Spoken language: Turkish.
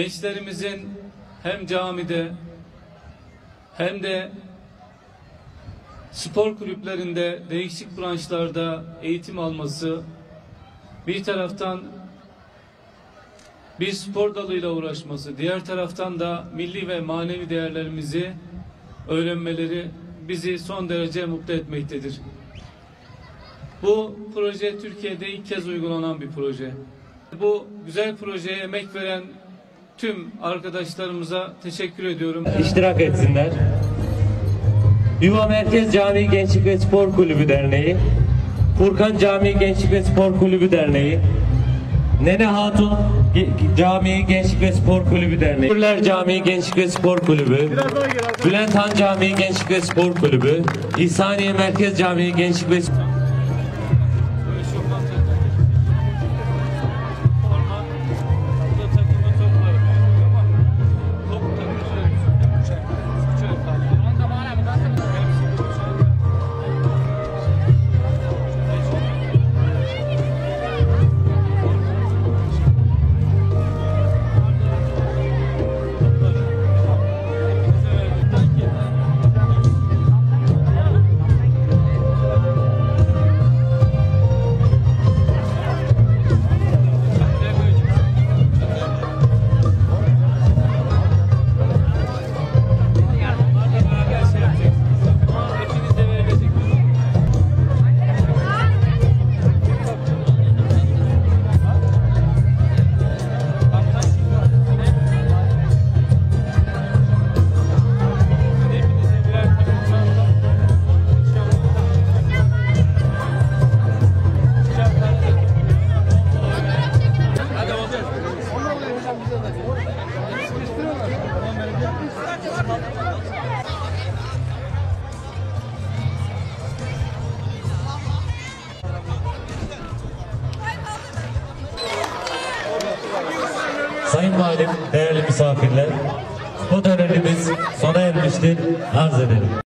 gençlerimizin hem camide hem de spor kulüplerinde değişik branşlarda eğitim alması, bir taraftan bir spor dalıyla uğraşması, diğer taraftan da milli ve manevi değerlerimizi öğrenmeleri bizi son derece mutlu etmektedir. Bu proje Türkiye'de ilk kez uygulanan bir proje. Bu güzel projeye emek veren tüm arkadaşlarımıza teşekkür ediyorum. İştirak etsinler. Yuva Merkez Camii Gençlik ve Spor Kulübü Derneği, Furkan Camii Gençlik ve Spor Kulübü Derneği, Nene Hatun Camii Gençlik ve Spor Kulübü Derneği, Gürler Camii Gençlik ve Spor Kulübü, Bülent Han Camii Gençlik ve Spor Kulübü, İhsaniye Merkez Camii Gençlik ve Spor Kulübü, Sayın Valim, değerli misafirler, bu törenimiz sona ermiştir. Arz ederim.